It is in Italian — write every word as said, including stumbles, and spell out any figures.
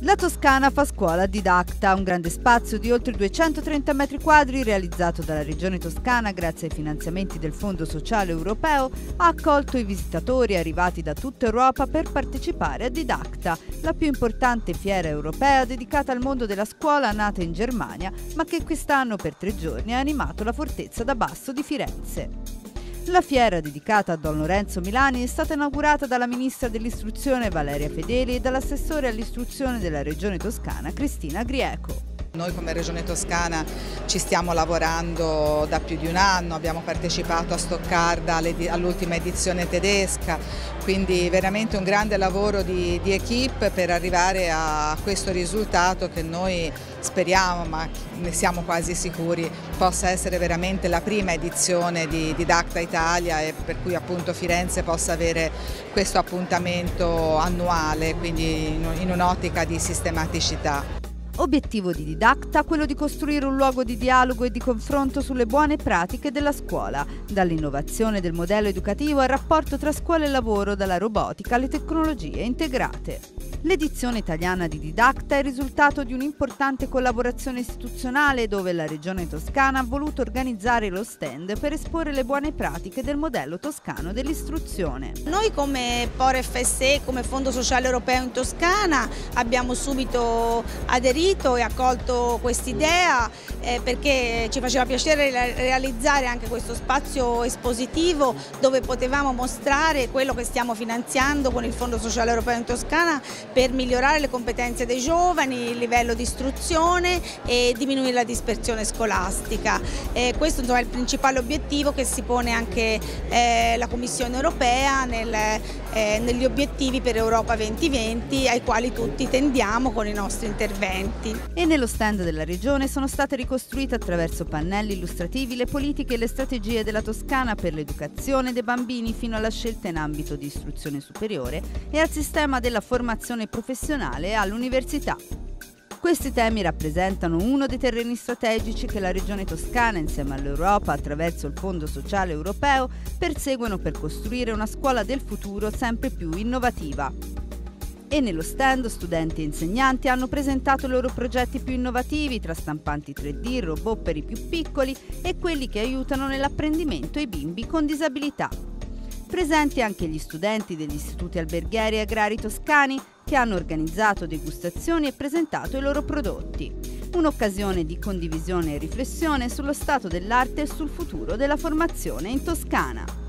La Toscana fa scuola Didacta, un grande spazio di oltre duecentotrenta metri quadri realizzato dalla Regione Toscana grazie ai finanziamenti del Fondo Sociale Europeo, ha accolto i visitatori arrivati da tutta Europa per partecipare a Didacta, la più importante fiera europea dedicata al mondo della scuola nata in Germania, ma che quest'anno per tre giorni ha animato la Fortezza da Basso di Firenze. La fiera dedicata a Don Lorenzo Milani è stata inaugurata dalla ministra dell'istruzione Valeria Fedeli e dall'assessore all'istruzione della Regione Toscana Cristina Grieco. Noi come Regione Toscana ci stiamo lavorando da più di un anno, abbiamo partecipato a Stoccarda all'ultima edizione tedesca, quindi veramente un grande lavoro di, di equipe per arrivare a questo risultato che noi speriamo, ma ne siamo quasi sicuri, possa essere veramente la prima edizione di Didacta Italia e per cui appunto Firenze possa avere questo appuntamento annuale, quindi in un'ottica di sistematicità. Obiettivo di Didacta quello di costruire un luogo di dialogo e di confronto sulle buone pratiche della scuola, dall'innovazione del modello educativo al rapporto tra scuola e lavoro, dalla robotica alle tecnologie integrate. L'edizione italiana di Didacta è il risultato di un'importante collaborazione istituzionale dove la Regione Toscana ha voluto organizzare lo stand per esporre le buone pratiche del modello toscano dell'istruzione. Noi come P O R F S E, come Fondo Sociale Europeo in Toscana, abbiamo subito aderito e accolto quest'idea eh, perché ci faceva piacere realizzare anche questo spazio espositivo dove potevamo mostrare quello che stiamo finanziando con il Fondo Sociale Europeo in Toscana per migliorare le competenze dei giovani, il livello di istruzione e diminuire la dispersione scolastica. Eh, questo insomma, è il principale obiettivo che si pone anche eh, la Commissione Europea nel, eh, negli obiettivi per Europa duemilaventi ai quali tutti tendiamo con i nostri interventi. E nello stand della Regione sono state ricostruite attraverso pannelli illustrativi le politiche e le strategie della Toscana per l'educazione dei bambini fino alla scelta in ambito di istruzione superiore e al sistema della formazione professionale e all'università. Questi temi rappresentano uno dei terreni strategici che la Regione Toscana, insieme all'Europa, attraverso il Fondo Sociale Europeo, perseguono per costruire una scuola del futuro sempre più innovativa. E nello stand studenti e insegnanti hanno presentato i loro progetti più innovativi tra stampanti tre D, robot per i più piccoli e quelli che aiutano nell'apprendimento i bimbi con disabilità. Presenti anche gli studenti degli istituti alberghieri e agrari toscani che hanno organizzato degustazioni e presentato i loro prodotti. Un'occasione di condivisione e riflessione sullo stato dell'arte e sul futuro della formazione in Toscana.